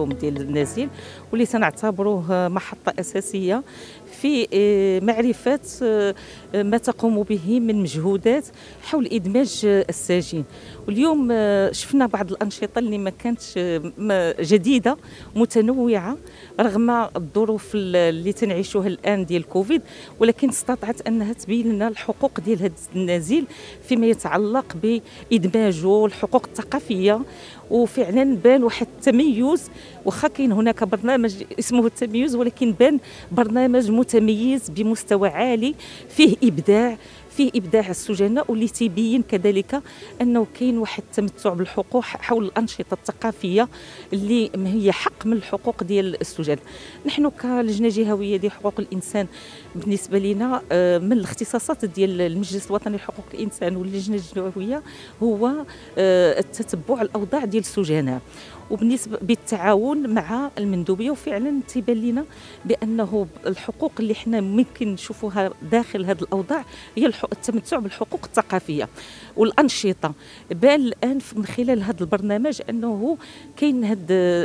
اليوم ديال النزيل، واللي تنعتبروه محطة أساسية في معرفة ما تقوم به من مجهودات حول إدماج الساجين. واليوم شفنا بعض الأنشطة اللي ما كانتش جديدة متنوعة رغم الظروف اللي تنعيشوها الآن ديال كوفيد، ولكن استطاعت أنها تبين لنا الحقوق ديال هذا النزيل فيما يتعلق بإدماجه، الحقوق الثقافية. وفعلا بان واحد التميز، واخا كاين هناك برنامج اسمه التميز، ولكن بان برنامج متميز بمستوى عالي فيه إبداع السجناء، واللي تيبين كذلك أنه كاين واحد التمتع بالحقوق حول الأنشطة الثقافية اللي هي حق من الحقوق ديال السجناء. نحن كلجنة جهوية ديال حقوق الإنسان بالنسبة لنا من الاختصاصات ديال المجلس الوطني لحقوق الإنسان واللجنة الجهوية هو التتبع الأوضاع ديال السجناء، وبالنسبه بالتعاون مع المندوبيه. وفعلا تيبان لنا بانه الحقوق اللي حنا ممكن نشوفوها داخل هذه الاوضاع هي التمتع بالحقوق الثقافيه والانشطه. بان الان من خلال هذا البرنامج انه كاين هذا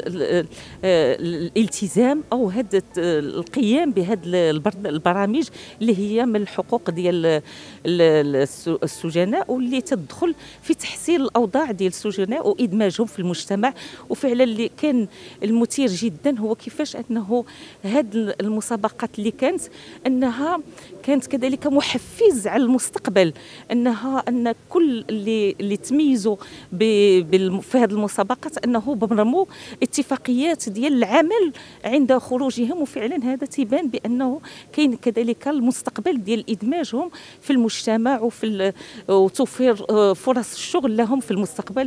الالتزام او هذا القيام بهذه البرامج اللي هي من الحقوق ديال السجناء، واللي تدخل في تحسين الاوضاع ديال السجناء وادماجهم في المجتمع. وفعلا اللي كان المثير جدا هو كيفاش انه هذه المسابقات اللي انها كانت كذلك محفز على المستقبل، ان كل اللي تميزوا في هذه المسابقات انه برموا اتفاقيات ديال العمل عند خروجهم. وفعلا هذا تيبان بانه كاين كذلك المستقبل ديال ادماجهم في المجتمع وتوفير فرص الشغل لهم في المستقبل.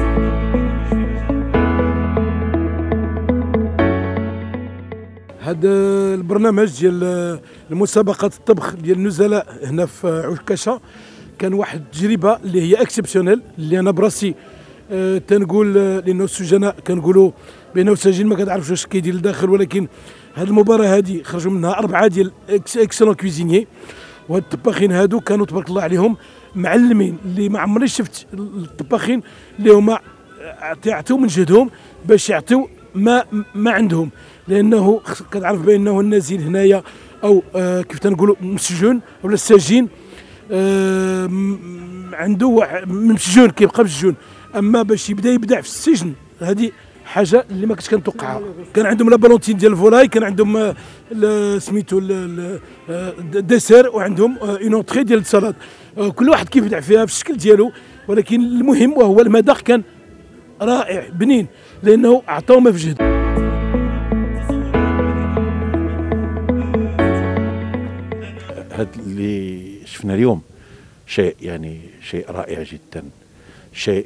هذا البرنامج ديال المسابقات الطبخ ديال النزلاء هنا في عكاشة كان واحد التجربه اللي هي اكسبسيونيل، اللي انا براسي تنقول لانه السجناء كنقولوا بانه السجين ما كتعرفش واش كيدير لداخل، ولكن هذه المباراه هذه خرجوا منها 4 ديال اكسلون كويزينيي، وهاد الطباخين هادو كانوا تبارك الله عليهم معلمين اللي ما عمرني شفت الطباخين اللي هما يعطيو من جهدهم باش يعطيو ما عندهم، لانه كتعرف بانه النزيل هنايا او كيف تنقولوا مسجون ولا السجين عنده مسجون كيبقى مسجون، اما باش يبدا في السجن هذه حاجه اللي ما كنتش كنتوقعها. كان عندهم لا بالونتين ديال الفولاي، كان عندهم سميتو الديسير، وعندهم اون اونتري ديال السلطه، كل واحد كيبدع فيها في الشكل ديالو، ولكن المهم وهو المذاق كان رائع بنين لانه عطاو ما في جهد. هذا اللي شفنا اليوم شيء رائع جدا، شيء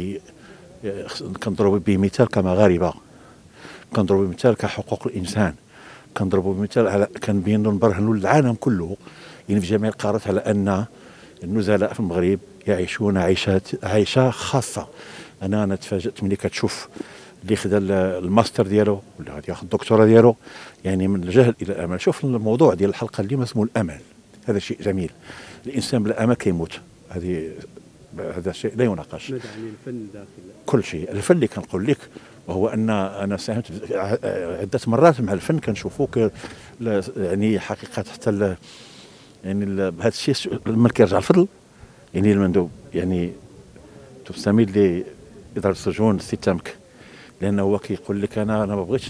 كنضرب به مثال كمغاربه، كنضرب به مثال كحقوق الانسان، كنضرب به مثال على كنبينوا نبرهنوا للعالم كله في جميع القارات على ان النزلاء في المغرب يعيشون عيشه خاصه. انا تفاجأت ملي كتشوف اللي خدا الماستر ديالو ولا غادي ياخذ الدكتوراه ديالو، من الجهل الى الامل. شوف الموضوع ديال الحلقه اليوم اسمه الامل، هذا شيء جميل. الانسان بلا امل كيموت، هذا شيء لا يناقش. الفن داخل كل شيء. الفن اللي كنقول لك وهو ان انا ساهمت عده مرات مع الفن، كنشوفوك حقيقه حتى هذا الشيء لما كيرجع الفضل المندوب تستميل لإدارة السجون السي تامك، لأنه هو كيقول لك أنا ما بغيتش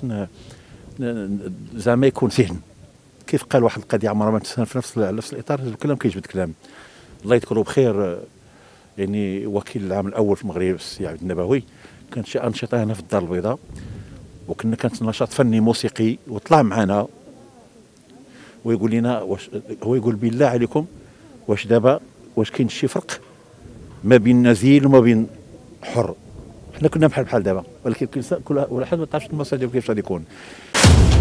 زعما يكون سجن. كيف قال واحد القضية عمرها ما تنسى في نفس الإطار، الكلام كيجبد كلام. الله يذكره بخير وكيل العام الأول في المغرب السي عبد النبوي، كانت شي أنشطة هنا في الدار البيضاء، كانت نشاط فني موسيقي، وطلع معنا ويقول لنا هو يقول بالله عليكم واش دابا كاين شي فرق ما بين نزيل وما بين حر؟ حنا كنا بحال دابا، ولكن كل واحد ما تعرفش المصادر كيفاش غادي يكون.